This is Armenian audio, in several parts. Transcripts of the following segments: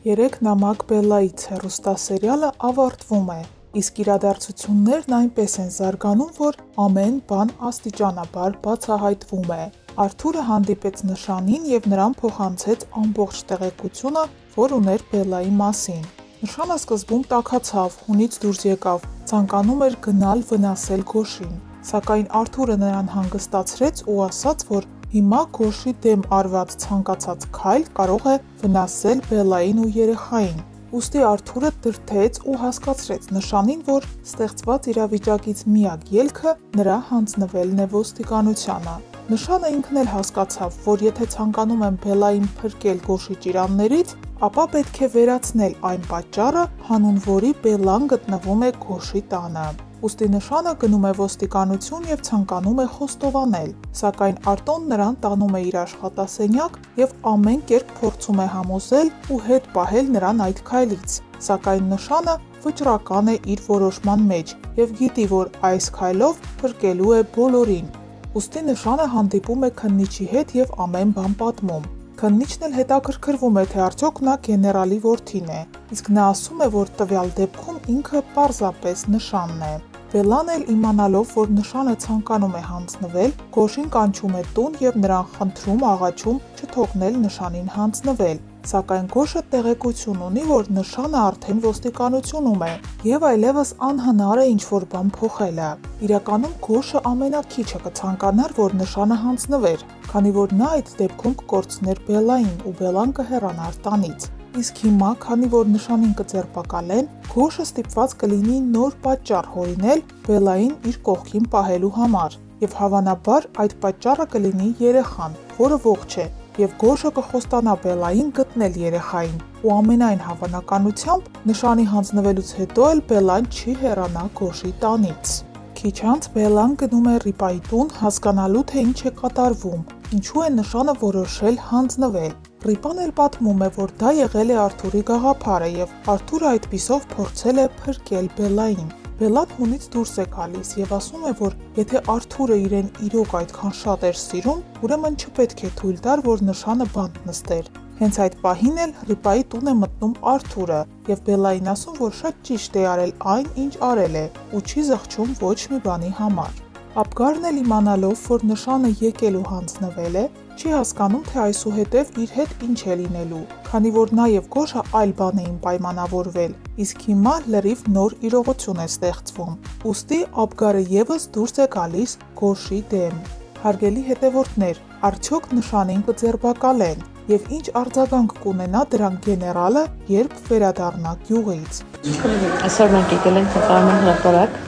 Երեք նամակ Բելլայից հեռուստասերիալը ավարտվում է, իսկ իրադարձություններն այնպես են զարգանում, որ ամեն բան աստիճանաբար բացահայտվում է։ Արթուրը հանդիպեց Նշանին և նրան փոխանցեց ամբողջ տեղեկությունը, որ ուներ Բելլայի մասին։ Նշանը սկզբում տաքացավ, հունից դուրս եկավ, ցանկանում էր գնալ վնասել Գոշին, սակայն Արթուրը նրան հանգստացրեց ու ասաց, որ հիմա Գոշի դեմ արված ցանկացած քայլ կարող է վնասել Բելլային ու երեխային։ Ուստի Արթուրը դրդեց ու հասկացրեց Նշանին, որ ստեղծված իրավիճակից միակ ելքը նրա հանձնվելն է ոստիկանությանը։ Նշանը ինքն էլ հասկացավ, որ եթե ցանկանում են Բելլային փրկել Գոշի ճիրաններից, ապա պետք է վերացնել այն պատճառը, հանուն որի Բելլան գտնվում է Գոշի տանը։ Ուստի Նշանը գնում է ոստիկանություն և ցանկանում է խոստովանել, սակայն Արտոն նրան տանում է իր աշխատասենյակ և ամեն կերպ փորձում է համոզել ու հետ պահել նրան այդ քայլից, սակայն Նշանը վճռական է իր որոշման մեջ և գիտի, որ այս քայլով փրկելու է բոլորին։ Ուստի Նշանը հանդիպում է քննիչի հետ և ամեն բան պատմում։ Քննիչն էլ հետաքրքրվում է, թե արդյոք նա գեներալի որդին է, իսկ նա ասում է, որ տվյալ դեպքում ինքը պարզապես Նշանն է։ Բելլան էլ իմանալով, որ Նշանը ցանկանում է հանձնվել, Գոշին կանչում է տուն և նրան խնդրում աղաչում չթողնել Նշանին հանձնվել, սակայն Գոշը տեղեկություն ունի, որ Նշանը արդեն ոստիկանությունում է և այլևս անհնար է ինչ-որ բան փոխելը։ Իրականում Գոշը ամենաքիչը կցանկանար, որ Նշանը հանձնվեր, քանի որ նա այդ դեպքում կկորցներ Բելլային ու Բելլան կհեռանար տանից։ Իսկ հիմա, քանի որ Նշանին կձերբակալեն, Գոշը ստիպված կլինի նոր պատճառ հորինել Բելլային իր կողքին պահելու համար, և հավանաբար այդ պատճառը կլինի երեխան, որը ողջ է, և Գոշը կխոստանա Բելլային գտնել երեխային, ու ամենայն հավանականությամբ Նշանի հանձնվելուց հետո էլ Բելլան չի հեռանա Գոշի տանից։ Քիչ անց Բելլան գնում է Ռիպայի տուն հասկանալու, թե ինչ է կատարվում, ինչու է Նշանը որոշել հանձնվել։ Ռիպան էլ պատմում է, որ դա եղել է Արթուրի գաղափարը և Արթուրը այդպիսով փորձել է փրկել Բելլային։ Բելլան հունից դուրս է գալիս և ասում է, որ եթե Արթուրը իրեն իրոք այդքան շատ էր սիրում, ուրեմն չպետք է թույլ տար, որ Նշանը բանտ նստեր։ Հենց այդ պահին էլ Ռիպայի տուն է մտնում Արթուրը և Բելլային ասում, որ շատ ճիշտ է արել այն, ինչ արել է, ու չի զղջում ոչ մի բանի համար։ Ապգարն էլ իմանալով, որ Նշանը եկել ու հանձնվել է, չի հասկանում, թե այսուհետև իր հետ ինչ է լինելու, քանի որ նա և Գոշը այլ բան էին պայմանավորվել, իսկ հիմա լրիվ նոր իրողություն է ստեղծվում։ Ուստի Ապգարը ևս դուրս է գալիս Գոշի դեմ։ Հարգելի հետևորդներ, արդյոք Նշանին կձերբակալեն և ինչ արձագանք կունենա դրան գեներալը, երբ վերադառնա գյուղից։ Այսօր մենք եկել ենք նկարահանման հրապարակ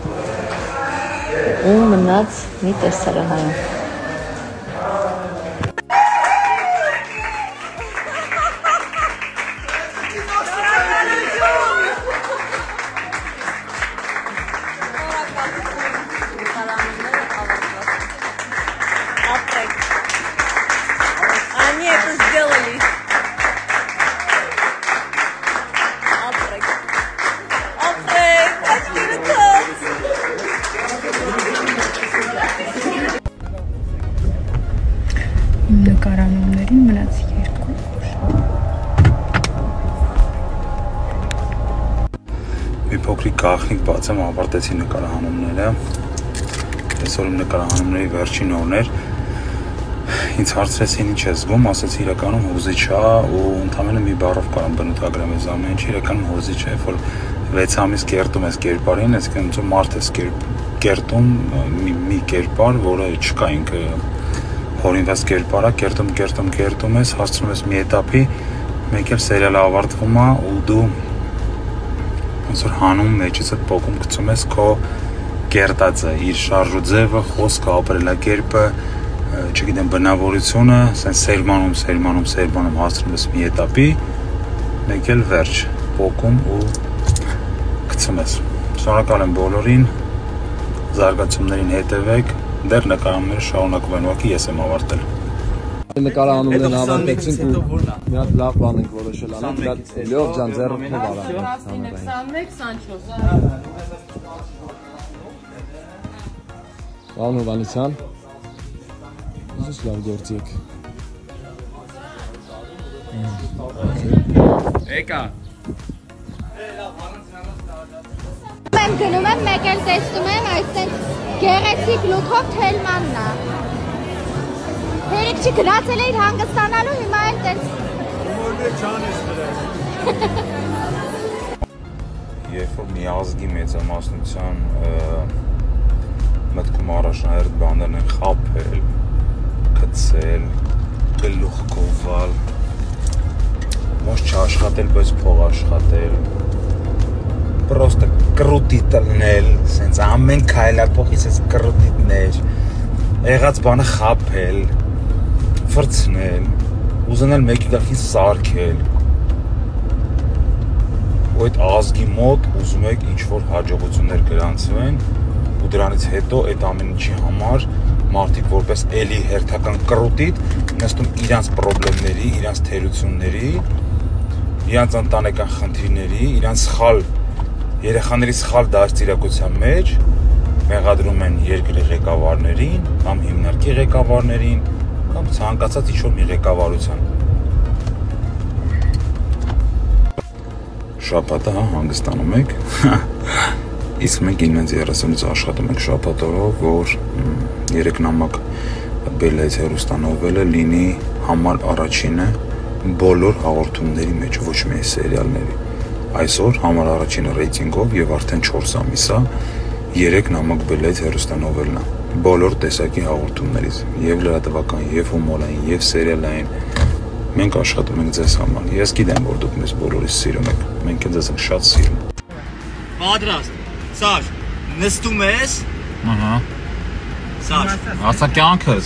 ու մնաց մի տեսարանում։ Նկարանումներին մնաց 2 Մի փոքրիկ գաղտնիք բացեմ, ավարտեցի նկարահանումները։ Այսօր իմ նկարահանումների վերջին օրն էր։ Ինձ հարցրեցին ինչ ես զգում, ասեցի իրականում հուզիչ է ու ընդամենը մի բառով կարամ բնութագրեմ այս ամեն ինչը, իրականում հուզիչ է, որ 6 ամիս կերտում ես կերպարին, այսինքն ոնց մարդ ես կերտում մի կերպար, որը չկա ինքը հորինված կերպարա, կերտում ես, հասցնում ես մի էտապի, մեկ էլ սերիալը ավարտվում է ու դու ոնց որ հանում մեջից այդ պոկում գցում ես քո կերտածը, իր շարժու ձևը, խոսքը, ապրելակերպը, չգիտեմ, բնավորությունը, ասեն սերմանում հասցնում ես մի էտապի, մեկ էլ վերջ, պոկում ու գցում ես։ Շնորհակալ եմ բոլորին, զարգացումներին հետևեք, դեռ նկարահանումները շարունակվում են, ուղղակի ես եմ ավարտել։ Նկարահանումներն ավարտեցինք ու մի հատ լավ բան ենք որոշել անել, դա Լյով ջան ձեռը փով արա։ 21-24 Պարոն Հովհաննիսյան, ուզես լավ գործի եք։ Եկա։ Եմ գնում եմ, մեկ էլ տեսնում եմ, այսպես գեղեցիկ լուքով թելմանն է։ Հերիք չի գնացել էիր հանգստանալու, հիմա էլ տենց։ Ումորներ չան ես վրա։ Երբ որ մի ազգի մեծամասնության մտքում առաջնահերթ բաներն են խաբել, գցել, գլուխ կովալ, ոչ չաշխատել, բայց փող աշխատել, պրոստը կրուտի տնել, սենց ամեն քայլափոխի սենց կրուտիտներ, եղած բանը խաբել, ֆրցնել, ուզենալ մեկի գլխին սարքել, ու այդ ազգի մոտ ուզում եք ինչ-որ հաջողություններ գրանցվեն, ու դրանից հետո այդ ամեն ինչի համար մարդիկ որպես էլի հերթական կրուտիտ նստում իրանց պրոբլեմների, իրանց թերությունների, իրանց ընտանեկան խնդիրների, իրանց սխալ երեխաների սխալ դաստիարակության մեջ մեղադրում են երկրի ղեկավարներին կամ հիմնարկի ղեկավարներին կամ ցանկացած ինչ-որ մի ղեկավարության։ Շաբաթը հանգստանում եք, իսկ մենք 9:30-ից աշխատում ենք շաբաթ օրով, որ 3 նամակ Բելլայից հեռուստանովելը լինի համար առաջինը բոլոր հաղորդումների մեջ, ոչ միայն սերիալների։ Այսօր համար առաջինը ռեյտինգով եւ արդեն 4 ամիսա 3 նամակ Բելլայից հեռուստանովելն է։ Բոլոր տեսակի հաղորդումներից, եւ լրատվական, եւ հումորային, եւ սերիալային։ Մենք աշխատում ենք ձեզ համար։ Ես գիտեմ, որ դուք մեզ բոլորիս սիրում եք։ Մենք ձեզ ենք շատ սիրում։ Պատրաստ։ Սար, նստում ես։ Ահա։ Սար, ասա կյանքս։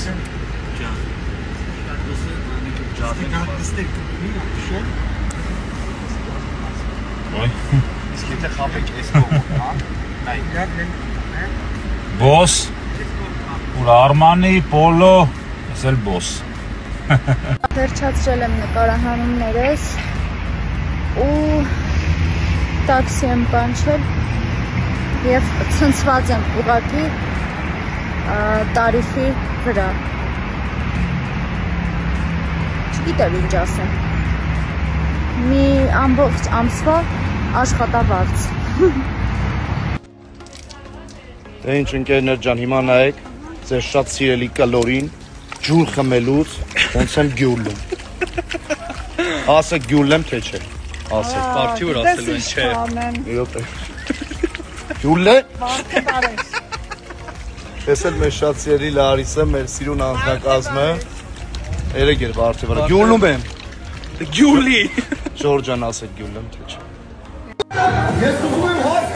Իսկ եթե խապեք այս կողմը, Բոս, ուր Արմանի, Պոլո, ես էլ բոս։ Վերջացրել եմ նկարահանումներս ու տաքսի եմ կանչել և ցնցված եմ ուղղակի տարիֆի վրա։ Չգիտեմ ինչ ասեմ։ Մի ամբողջ ամսվա աշխատավարձ։ Դե ինչ ընկերներ ջան, հիմա նայեք, ձեր շատ սիրելի կլորին ջուր խմելուց ոնց եմ գյուլում։ Ասեք գյուլեմ թե չէ։ Ասեք, Բարդի որ ասելու են չէ։ մի րոպե։ Գյուլ է։ Ես էլ մեր շատ սիրելի Լարիսը, մեր սիրուն անձնակազմը։ Երեք էր բարդի վրա։ Գյուլում եմ։ Գյուլի։ Ժորժան ասեք գյուլեմ թե չէ։ Ես ուզում եմ հարց